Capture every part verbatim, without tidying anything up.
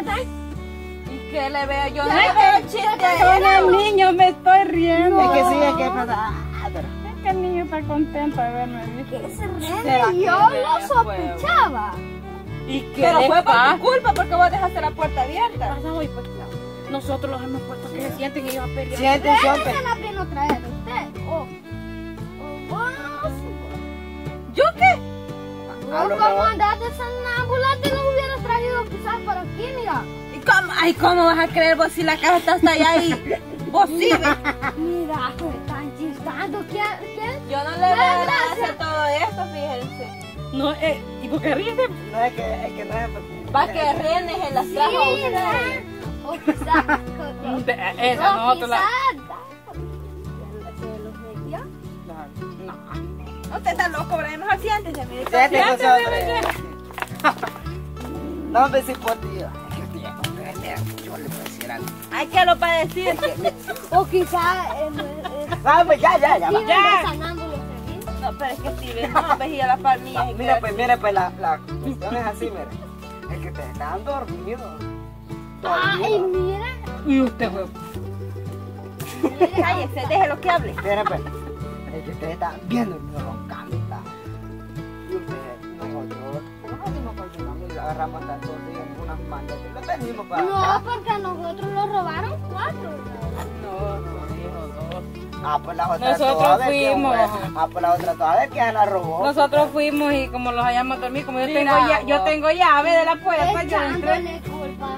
¿Y qué le veo? Yo no Ya le que- veo chiste. ya que a son ella. el niño, me estoy riendo. Es que sí, es que pasa. Es que el niño está contento de verme visto. Que se ¿Será rende, que yo le lo da sospechaba. ¿Y qué Pero le fue por pasa? tu culpa porque vos dejaste la puerta abierta. Pasa hoy, pues, claro. Nosotros los hemos puesto que se sienten y ellos a pelear. Siente, Vale siente. la pena traer usted. O, o vos. ¿Yo qué? A Vos lo como mejor- andás de sonámbula te lo hubieras traído quizás para aquí, mira. ¿Y cómo? Ay, ¿cómo vas a creer vos si la casa está hasta allá y vos sí ves? Mira, pues están chistando. ¿Quién? ¿Quién? Yo no le veo gracia a todo esto, fíjense. No, eh, ¿y por qué ríes? No es que, es que no es porque. Va que renes en las trajo a ustedes. O quizás. De- Esa o nosotros la... quizás. Se los metía. No. Usted está loco, pero mejor siéntese, mire. Siente Siéntate, nosotros. No me si por tío. Es que tío, mira, yo le voy a decir algo. Hay que lo para decir. O quizás. Eh, eh, Ah, pues ya, ya, ya. va. Steven de sonámbulo se vino. No, pero es que Steven no veía las palmillas. y Mira, que- pues, mira, pues la, la cuestión es así, mira. Es que ustedes están dormidos. Ay, Dormidos. mira. Y usted, güey. Cállese, déjelo que hable. Mira, pues. Es que ustedes están bien dormidos, roncando y tal. Y ustedes, nosotros, nosotros nos continuamos y le agarramos hasta todos días unas mangas. Y lo venimos para No, acá. porque a nosotros nos robaron cuatro. No, no, dijo dos. Ah, pues la otra Nosotros toda vez que fuimos. fue. Ah, pues la otra toda vez que se la robó. Nosotros fuimos y como los hayamos dormido, como yo Mira, tengo, ya, yo vos. tengo llave de la puerta, yo entré. Echándole culpa.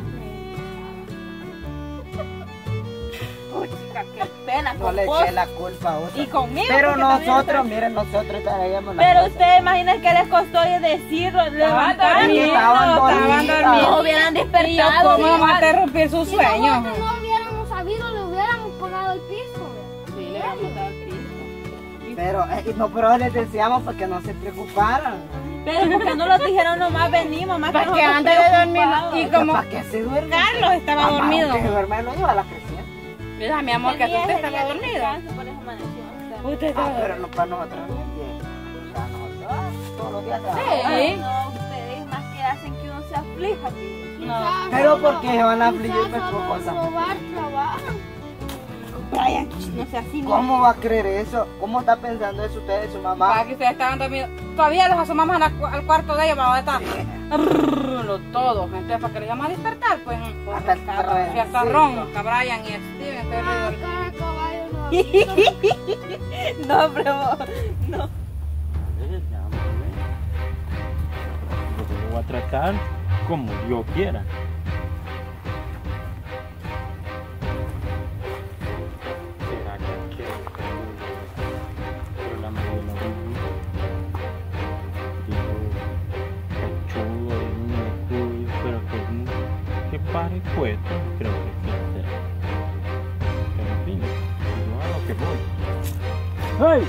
Uy, chica, qué pena No con le vos eché la culpa a otra. y conmigo. Pero porque también nosotros, estoy- miren, nosotros traíamos la Pero cosa. ustedes imaginen que les costó decirlo, levantarlo. dormidos, estaban estaban dormidos. dormidos. No hubieran Y yo, despertado. ¿cómo vamos a igual. interrumpir su Si sueño? nosotros no hubiéramos sabido, le hubiéramos pagado el piso. ¿ve? Sí, le vamos a dar piso. Pero, eh, no, pero les decíamos para que no se preocuparan. Pero porque no lo dijeron nomás venimos, más Para que nosotros ande de dormir. preocupados. Y como ¿Para qué se duerme? Carlos estaba Mamá, dormido. Que se duerme no lleva la creciente. Mira, mi amor, que Tenía usted ese estaba día de dormido. descanso, por eso amaneció. Usted Ah, estaba pero no para nosotros no es bien. O sea, nosotros todos los días trabajamos. Ay, Sí. no, ustedes más que hacen que uno se aflija. fíjense. No. Pero ¿por qué se van a afligir Quizás por solo cosas? robar trabajo. Brian, no sea así. no. ¿Cómo va a creer eso? ¿Cómo está pensando eso usted y su Para mamá? que ustedes estaban dormidos. Todavía los asomamos a la cu- al cuarto de ellos para donde están. Los todos. Entonces, para que le llama a despertar, pues. Hasta el carro. Y hasta Ron, hasta Brian y Steven. Entonces, Ah, le- cara de caballo, no. No, pero vos, no. Yo lo voy a tratar como yo quiera. ¿Será que quiero que pero la mayoría digo cachudo y muy cuyo, pero que, que pare quieto, creo que sí sea. Pero en fin, yo a lo que voy. ¡Hey!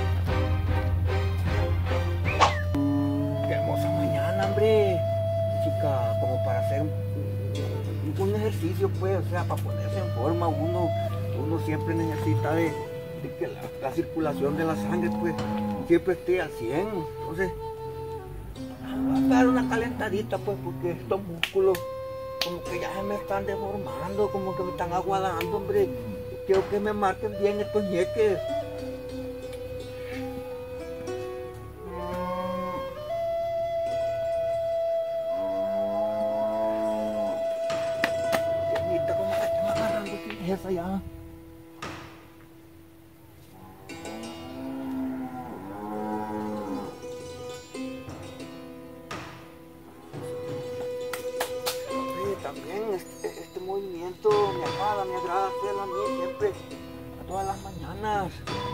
Qué hermosa mañana, hombre. Chica, como para hacer un, un- un ejercicio, pues, o sea, para ponerse en forma, uno, uno siempre necesita de, de que la, la circulación de la sangre, pues, siempre esté al cien. Entonces, voy a dar una calentadita, pues, porque estos músculos como que ya se me están deformando, como que me están aguadando, hombre. Quiero que me marquen bien estos ñeques. Tiernita, como que están agarrando esa ya. Hombre, también este, este movimiento me agrada, me agrada hacerlo a mí siempre, a todas las mañanas.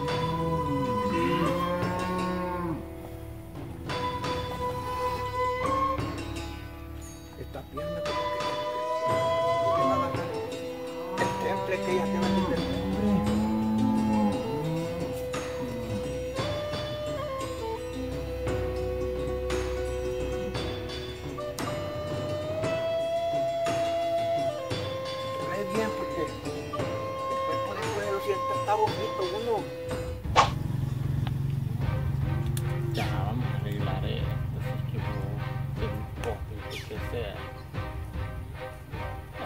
Esta pierna como que, como que va a agarrar el temple que ella tiene aquí del hombre. Trae bien porque el cuerpo después lo siente, está bonito uno. Ya vamos a arreglar esto, así que vos te un poco y que sea.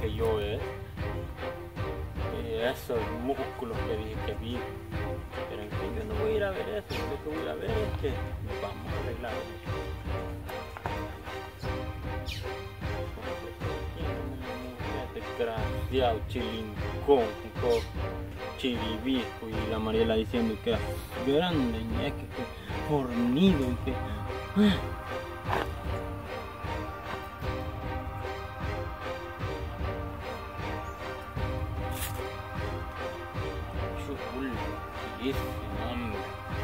que yo es. Y esos músculos que dije que vi. Pero en fin, yo no voy a ir a ver eso. Lo que voy a ver es que vamos a arreglar eso. Desgraciado, chilincón, chiribisco, y la Mariela diciendo que es grande, ñeque, que fornido y que... Chulo, y ese hombre,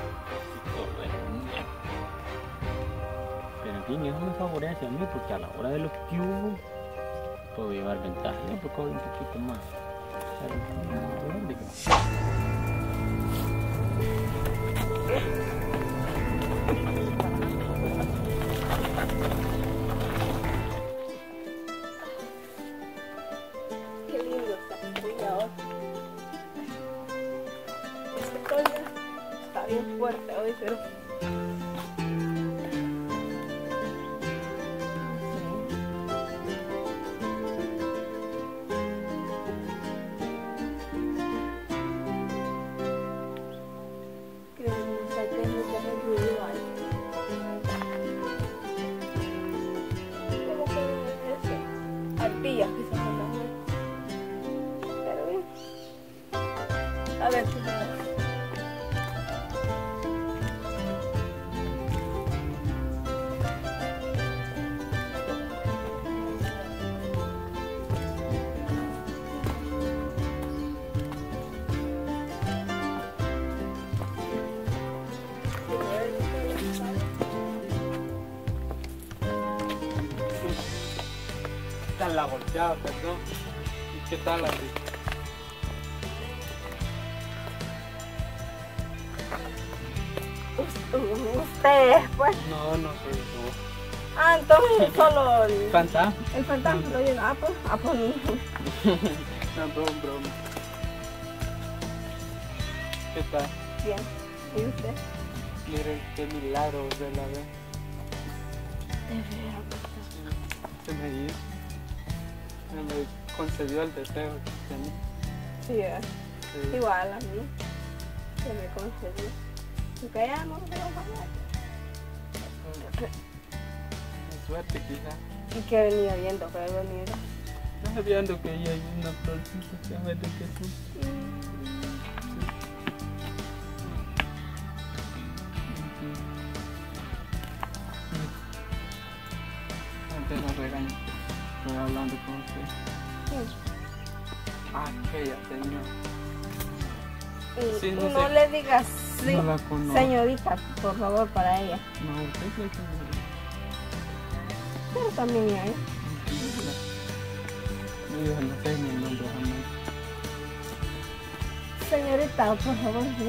pero en fin, eso me favorece a mí porque a la hora de los que hubo puedo llevar ventaja, yo porque voy un poquito más. Pero, ¿dónde? Qué lindo está cuidado. Este colga está bien fuerte hoy, pero... Arpillas quizás también. Pero bien. A ver qué pasa. Están la volteada, perdón. ¿Y qué tal así? Ustedes, pues. No, no soy yo. Ah, entonces solo el, ¿Fantasma? el fantasma lo lleva. Ah, pues. Ah, pues. No, broma, broma. ¿Qué tal? Bien. ¿Y usted? Mire, qué milagro de la vez. De veras. Se me hizo. Se me concedió el deseo que tenía. Sí, ¿verdad? Sí. Igual a mí. Se me concedió. Porque ya no me lo van a Mi suerte quizá. ¿Y qué venía viendo? ¿Qué venía? No viendo que ahí hay una florcita que a ver de qué son. Antes no regaño. Estoy hablando con usted. Sí. Aquella señora. Y, Sí, y no no, sé. le digas sí, No la conozco. señorita, por favor, para ella. No, usted cree que no. Pero también hay. No digo, no sé mi nombre jamás. Señorita, por favor, sí.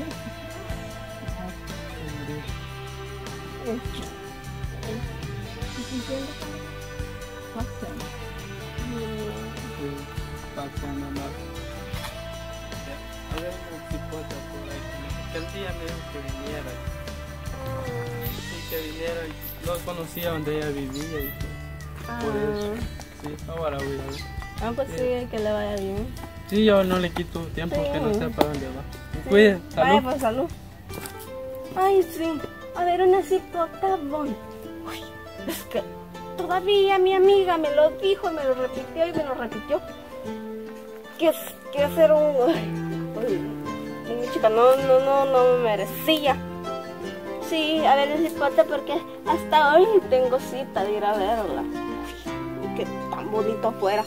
Señorita. Este, ¿entiendes? Pasa. Sí, paseando más. Había una cipota por ahí. Que el día me dijo que viniera. Sí, que viniera. Y no conocía donde ella vivía y pues, por eso. Sí, ahora voy a ver. Ah, pues sí, que le vaya bien. Sí, yo no le quito tiempo Sí. que no sepa dónde va. Sí. Cuide, Vaya, salud. pues salud. Ay, sí. A ver, una cipota, bon. Uy, es que todavía mi amiga me lo dijo, me lo repitió y me lo repitió. Que, que hacer un... Uy, mi chica, no, no, no, no me merecía. Sí, a ver, una cipota porque hasta hoy tengo cita de ir a verla. Uy, que tan bonito fuera.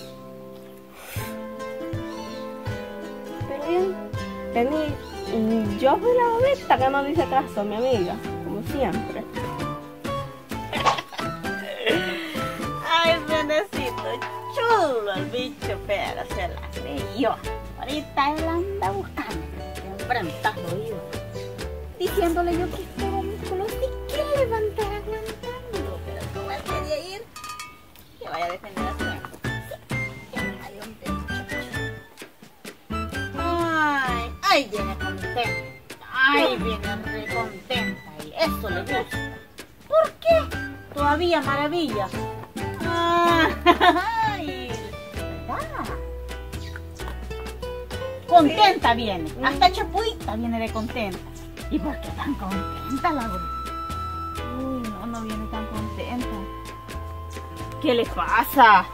Pero bien, vení. Y yo fui la bobita que no dice caso, mi amiga, como siempre. Ay, bendecito, chulo el bicho, pero se la creyó. Ahorita él anda buscando, siempre lo iba. Diciéndole yo que estaba músculo, sí que levantar aguantando, pero como él quería ir, que vaya a defender a su hermano. Ay, hombre, ay, ay, viene contenta, ay, viene re contenta y eso le gusta. ¿Por qué? Todavía maravilla. Ay, ¿verdad? Contenta viene, hasta chapuita viene de contenta. ¿Y por qué tan contenta, Laura? Uy, no, no viene tan contenta. ¿Qué le pasa?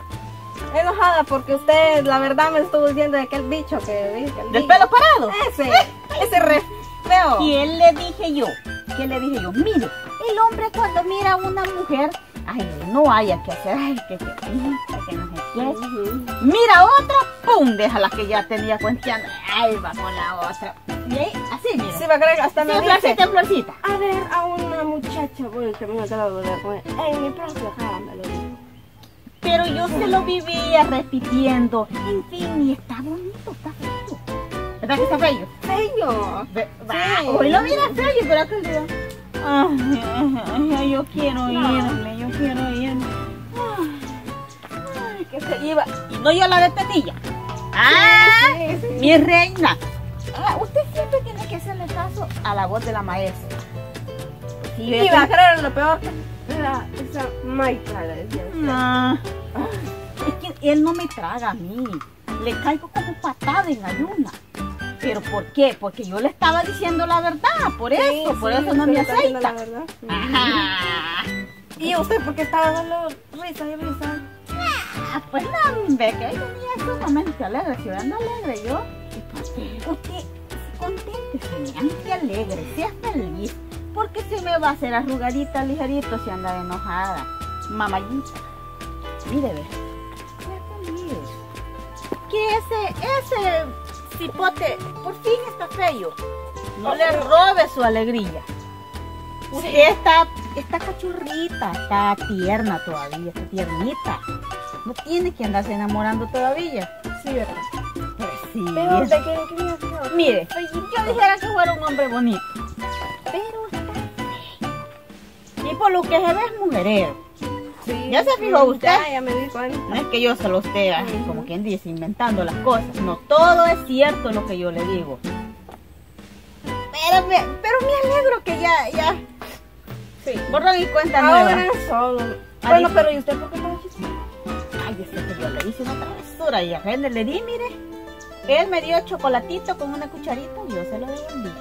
Enojada porque usted, la verdad, me estuvo diciendo de aquel bicho que dije. ¿Del pelo parado? Ese, ese re feo. ¿Qué le dije yo? ¿Qué le dije yo? Mire, el hombre cuando mira a una mujer, ay, no haya que hacer, ay, que, que, que no sé qué. Uh-huh. Mira otra, pum, deja la que ya tenía cuenteando, ay, va con la otra. Y ahí, así, mira. Sí, va a creer, hasta me Sí, dice, florcita, florcita. a ver, a una muchacha, bueno, que me acabo de ver, pues, en mi propia cara me lo dijo. Pero yo se lo vivía repitiendo. En fin, y está bonito, está feo. ¿Verdad que está feo? Feo. Sí. Hoy lo mira feo, pero aquel día. Ay, ay, ay, yo quiero No. irme, yo quiero irme. Ay, ay, Que se iba. y no yo la detenía. Ah, Sí, sí. mi reina. Ah, usted siempre tiene que hacerle caso a la voz de la maestra. Sí, Y va a creer lo peor. Era esa maitra, le decía usted. No. Es que él no me traga a mí. Le caigo como patada en ayuna. ¿Pero por qué? Porque yo le estaba diciendo la verdad. Por eso, Sí, por sí, eso no usted me está diciendo la aceita. verdad. Ajá. ¿Y usted por qué estaba dando risa y risa? Ah, pues no, ve que ahí tenía sumamente alegre. Si anda alegre yo. Usted, conténtese, ande alegre, sea feliz. Porque se me va a hacer arrugadita ligerito si anda enojada. Mamayita. Mire, ve. Sea feliz. Que ese, ese cipote por fin está feo. No le robe su alegría. Usted está, está cachorrita, está tierna todavía, está tiernita. No tiene que andarse enamorando todavía. Sí, ¿verdad? Pues sí. Pero de que quería que Mire, yo dijera que fuera un hombre bonito. Pero está feo. Y por lo que se ve es mujerero. Sí, ¿Ya se fijó usted? Ya, ya me di cuenta. No es que yo se lo esté así, como quien dice, inventando las cosas. No, todo es cierto lo que yo le digo. Pero me, pero me alegro que ya, ya. Sí. Borrón y cuenta nueva. Ahora solo. Ah, Bueno, dice- pero ¿y usted por qué estaba chismosa? Ay, es que yo le hice una travesura y a gente le di, mire. Él me dio chocolatito con una cucharita y yo se lo devolví.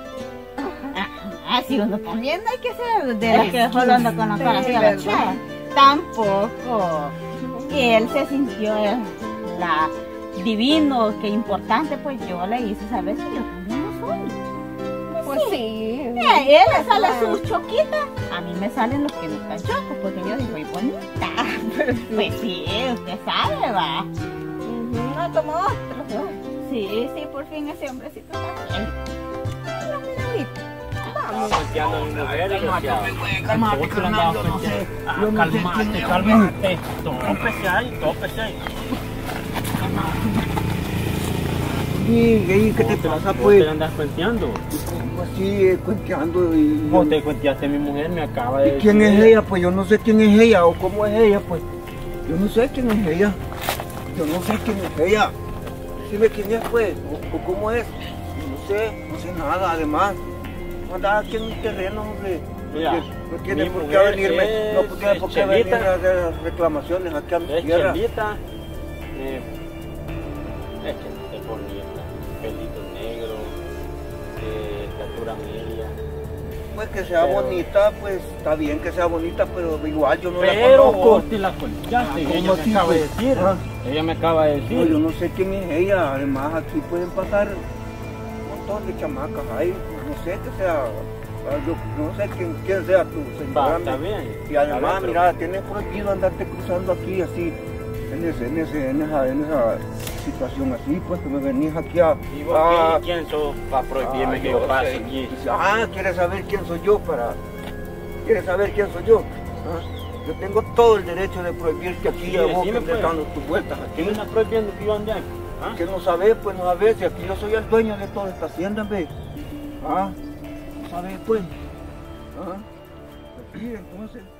Ah, sí, uno también hay que ser de las que solo anda con la Sí, cara así ¿verdad? agachada. Tampoco. Y él se sintió eh, la divino, que importante, pues yo le hice saber que yo también lo soy. Pues sí. Eh, él le sale sus choquitas, a mí me salen los que no están chocos, porque yo soy bonita. Pues sí, usted sabe, va. Ujú, no como otro. Sí, sí, por fin ese hombrecito está bien. Mira, mira, ahorita. Vamos. Cuenteando a mi mujer, desgraciado. Cálmate, Otro carnal, andaba yo no sé. cuenteando. Ah, Yo no sé quién cálmate, es. cálmate. Tópese ahí, tópese ahí. Sí, ¿y qué te Vos te- pasa, vos pues? te andas cuenteando. Pues sí, eh, cuenteando y... Vos te cuenteaste a mi mujer, me acaba de ¿Y quién decir. es ella? Pues yo no sé quién es ella o cómo es ella, pues. Yo no sé quién es ella. Yo no sé quién es ella. Dime quién es, pues, o, o cómo es. Yo no sé, no sé nada, además. No andaba aquí en un terreno, hombre. Mira, Que no tiene mi por qué mujer venirme, no es- tiene por qué es venir chelita. a hacer reclamaciones aquí a mi Es tierra. chelita. eh, es chelita, es bonita. Pelito negro. Eh, estatura media. Pues que sea Pero- bonita, pues está bien que sea bonita, pero igual yo no la Pero conozco. vos te la cuenteaste. Ah, ¿cómo Ella me así, acaba de pues? decir. Ah. Ella me acaba de No, yo decir. no sé quién es ella, además aquí pueden pasar un montón de chamacas ahí, no sé que sea, ah, yo no sé quién, quién sea tu Va, señora. está bien. Y además, Está bien, mira, tienes prohibido andarte cruzando aquí así, en, ese, en, ese, en, esa, en esa situación así, pues que me venís aquí a... ¿Y vos a- quién, quién sos para prohibirme ah, que yo pase sé. aquí? Dice, ah, ¿quieres saber quién soy yo para...? ¿Quieres saber quién soy yo? ¿Ah? Yo tengo todo el derecho de prohibirte aquí Sí, a vos que decime, estés pues. dando tus vueltas aquí. ¿Quién me está prohibiendo que yo ande aquí? ¿Ah? Que no sabes, pues no sabes, si aquí yo soy el dueño de toda esta hacienda, ve. Ah, no sabes, pues. Ah, pues sí, entonces.